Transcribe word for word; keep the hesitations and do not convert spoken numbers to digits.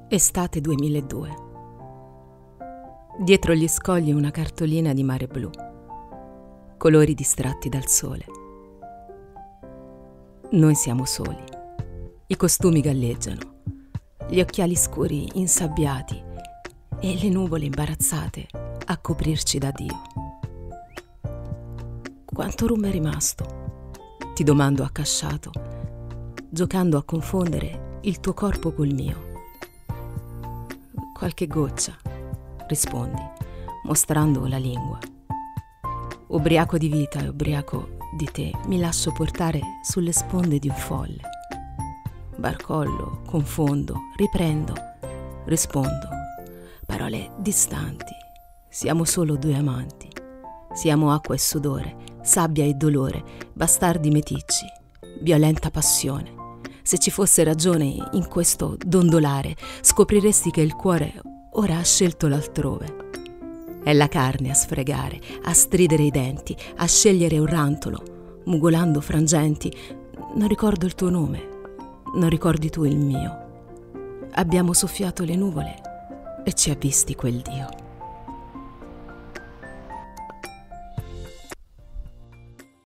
Estate duemiladue. Dietro gli scogli una cartolina di mare blu, colori distratti dal sole. Noi siamo soli, i costumi galleggiano, gli occhiali scuri insabbiati e le nuvole imbarazzate a coprirci da Dio. Quanto rum è rimasto? Ti domando accasciato, giocando a confondere il tuo corpo col mio. Qualche goccia, rispondi, mostrando la lingua. Ubriaco di vita e ubriaco di te, mi lascio portare sulle sponde di un folle. Barcollo, confondo, riprendo, rispondo. Parole distanti. Siamo solo due amanti. Siamo acqua e sudore, sabbia e dolore, bastardi meticci, violenta passione. Se ci fosse ragione in questo dondolare, scopriresti che il cuore ora ha scelto l'altrove. È la carne a sfregare, a stridere i denti, a scegliere un rantolo, mugolando frangenti. Non ricordo il tuo nome, non ricordi tu il mio. Abbiamo soffiato le nuvole e ci ha visti quel Dio.